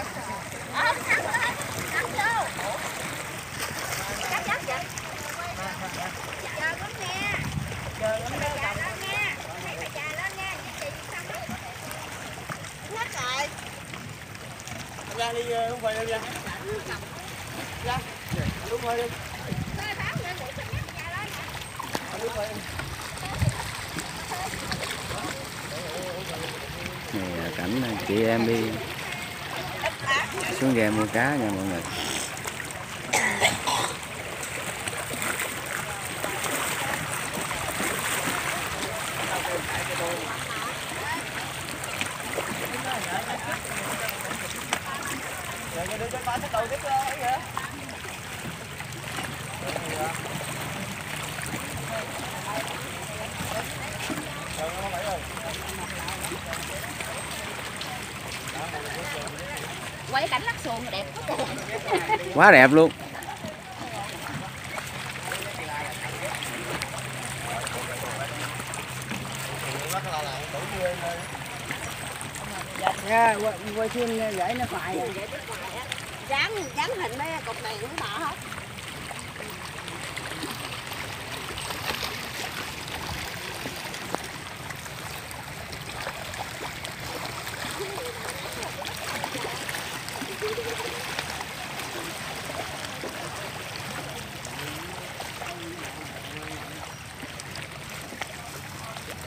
Ra đi không phải đâu ra. Ra. Đúng rồi đi. Này là cảnh chị em đi xuống ghe mua cá nha mọi người. Rồi đưa cho ba cái đầu tiếp ấy kìa. Quay cảnh lắc xuồng đẹp quá. Quá đẹp luôn. Nha, quay phim gửi nó phải. Dán hình mấy cục này cũng bỏ hết.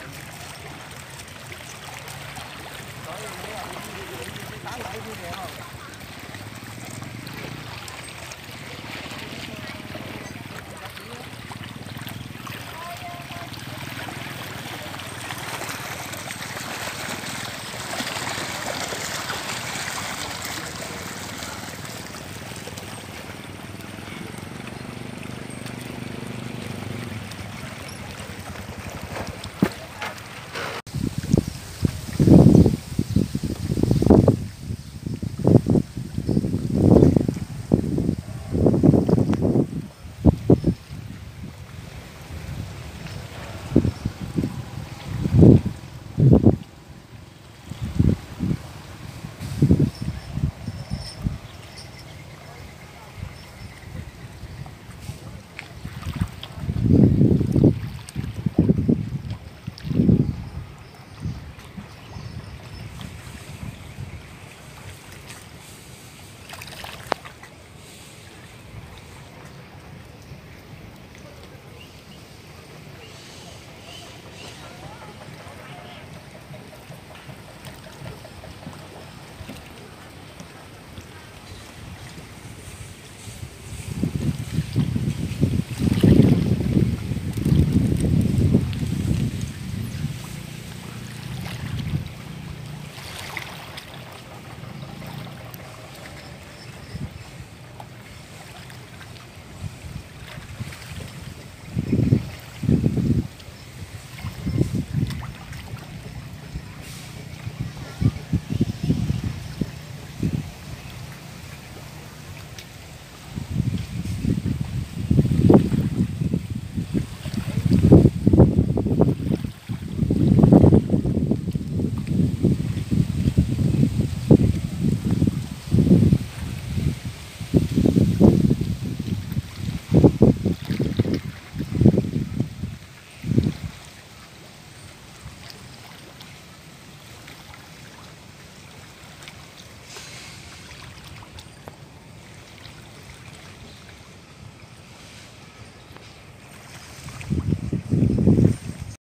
Sáng lại vui vẻ không?